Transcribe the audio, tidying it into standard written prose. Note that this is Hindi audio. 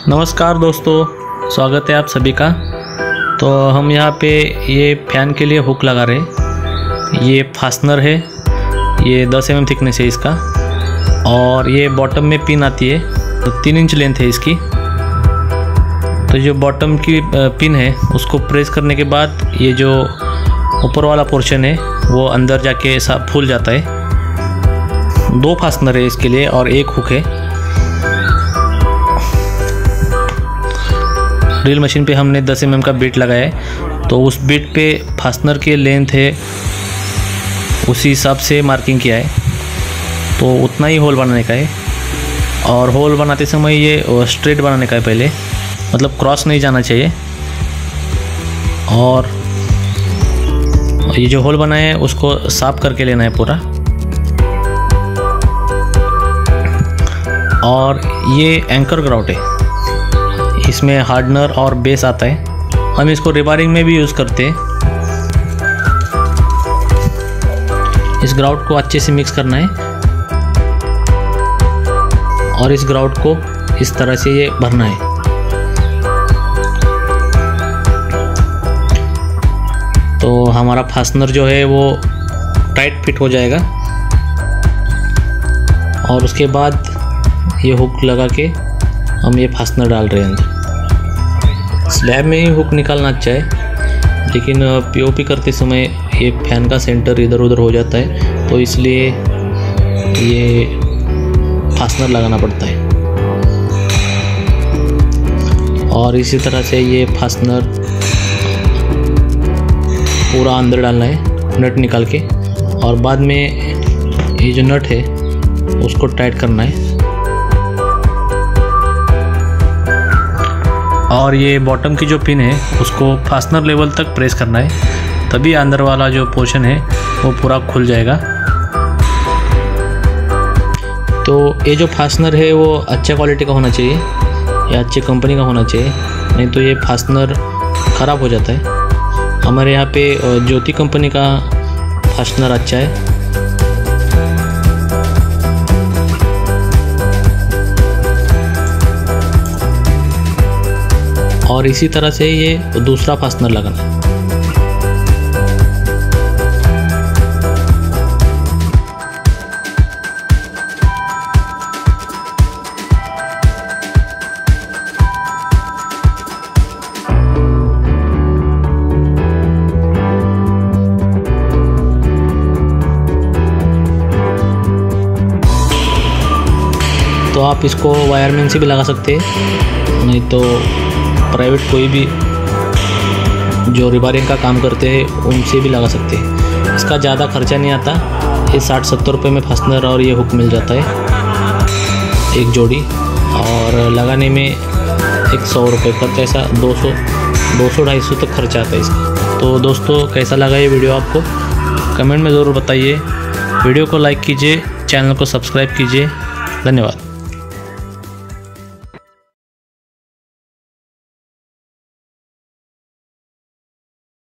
नमस्कार दोस्तों, स्वागत है आप सभी का। तो हम यहाँ पे ये फ़ैन के लिए हुक लगा रहे हैं। ये फास्टनर है, ये 10 mm थिकनेस है इसका, और ये बॉटम में पिन आती है, तो 3 इंच लेंथ है इसकी। तो जो बॉटम की पिन है उसको प्रेस करने के बाद ये जो ऊपर वाला पोर्शन है वो अंदर जाके ऐसा फूल जाता है। 2 फास्टनर है इसके लिए और 1 हुक है। ड्रिल मशीन पे हमने 10 mm का बिट लगाया है, तो उस बिट पे फास्टनर के लेंथ है उसी हिसाब से मार्किंग किया है, तो उतना ही होल बनाने का है। और होल बनाते समय ये स्ट्रेट बनाने का है पहले, मतलब क्रॉस नहीं जाना चाहिए। और ये जो होल बनाए है उसको साफ करके लेना है पूरा। और ये एंकर ग्राउट है, इसमें हार्डनर और बेस आता है। हम इसको रिबारिंग में भी यूज़ करते हैं। इस ग्राउट को अच्छे से मिक्स करना है और इस ग्राउट को इस तरह से ये भरना है। तो हमारा फास्टनर जो है वो टाइट फिट हो जाएगा। और उसके बाद ये हुक लगा के हम ये फास्टनर डाल रहे हैं अंदर। स्लैब में ही हुक निकालना अच्छा है, लेकिन पीओपी करते समय ये फैन का सेंटर इधर उधर हो जाता है, तो इसलिए ये फास्टनर लगाना पड़ता है। और इसी तरह से ये फास्टनर पूरा अंदर डालना है नट निकाल के, और बाद में ये जो नट है उसको टाइट करना है। और ये बॉटम की जो पिन है उसको फास्टनर लेवल तक प्रेस करना है, तभी अंदर वाला जो पोर्शन है वो पूरा खुल जाएगा। तो ये जो फास्टनर है वो अच्छा क्वालिटी का होना चाहिए या अच्छी कंपनी का होना चाहिए, नहीं तो ये फास्टनर ख़राब हो जाता है। हमारे यहाँ पे ज्योति कंपनी का फास्टनर अच्छा है। और इसी तरह से ये दूसरा फास्टनर लगाना है। तो आप इसको वायरमैन से भी लगा सकते हैं, नहीं तो प्राइवेट कोई भी जो रिबारिंग का काम करते हैं उनसे भी लगा सकते हैं। इसका ज़्यादा खर्चा नहीं आता, ये 60-70 रुपये में फास्टनर और ये हुक मिल जाता है एक जोड़ी, और लगाने में 100 रुपये खर्चा, ऐसा 200-250 तक खर्चा आता है इसका। तो दोस्तों, कैसा लगा ये वीडियो आपको कमेंट में ज़रूर बताइए। वीडियो को लाइक कीजिए, चैनल को सब्सक्राइब कीजिए। धन्यवाद।